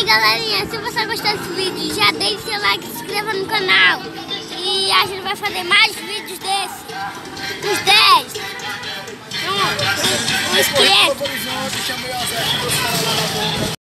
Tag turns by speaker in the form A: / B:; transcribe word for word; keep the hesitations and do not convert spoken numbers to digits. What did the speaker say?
A: galerinha, se você gostou desse vídeo, já deixe seu like, se inscreva no canal. E a gente vai fazer mais vídeos desses. Uns dez. Um, uns quinhentos.